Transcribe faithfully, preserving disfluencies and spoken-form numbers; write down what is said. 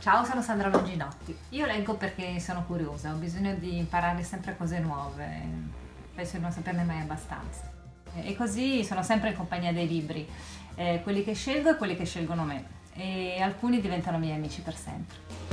Ciao, sono Sandra Longinotti. Io leggo perché sono curiosa, ho bisogno di imparare sempre cose nuove, penso di non saperne mai abbastanza. E così sono sempre in compagnia dei libri, eh, quelli che scelgo e quelli che scelgono me, e alcuni diventano miei amici per sempre.